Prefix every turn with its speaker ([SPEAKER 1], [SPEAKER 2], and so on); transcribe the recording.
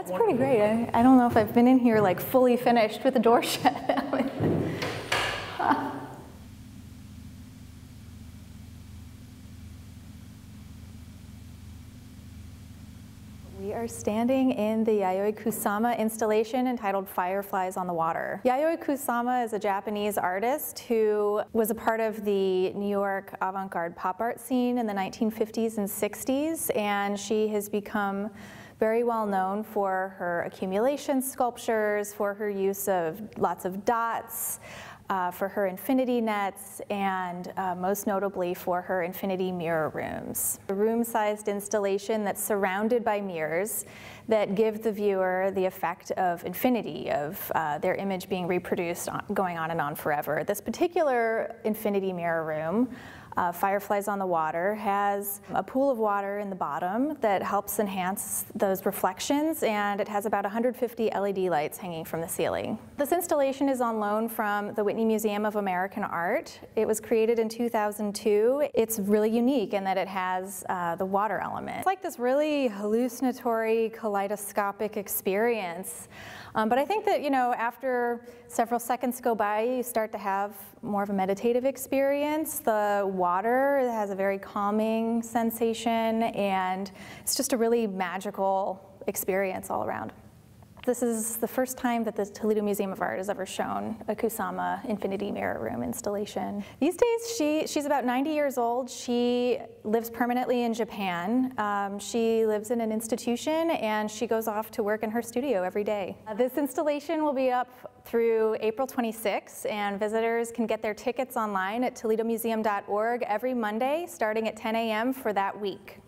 [SPEAKER 1] That's pretty great. I don't know if I've been in here like fully finished with the door shut. We are standing in the Yayoi Kusama installation entitled Fireflies on the Water. Yayoi Kusama is a Japanese artist who was a part of the New York avant-garde pop art scene in the 1950s and 60s, and she has become very well known for her accumulation sculptures, for her use of lots of dots, for her infinity nets, and most notably for her infinity mirror rooms. A room-sized installation that's surrounded by mirrors that give the viewer the effect of infinity, of their image being reproduced, going on and on forever. This particular infinity mirror room, Fireflies on the Water, has a pool of water in the bottom that helps enhance those reflections, and it has about 150 LED lights hanging from the ceiling. This installation is on loan from the Museum of American Art. It was created in 2002. It's really unique in that it has the water element. It's like this really hallucinatory, kaleidoscopic experience. But I think that, you know, after several seconds go by, you start to have more of a meditative experience. The water has a very calming sensation, and it's just a really magical experience all around. This is the first time that the Toledo Museum of Art has ever shown a Kusama Infinity Mirror Room installation. These days, she's about 90 years old. She lives permanently in Japan. She lives in an institution, and she goes off to work in her studio every day. This installation will be up through April 26, and visitors can get their tickets online at toledomuseum.org every Monday, starting at 10 a.m. for that week.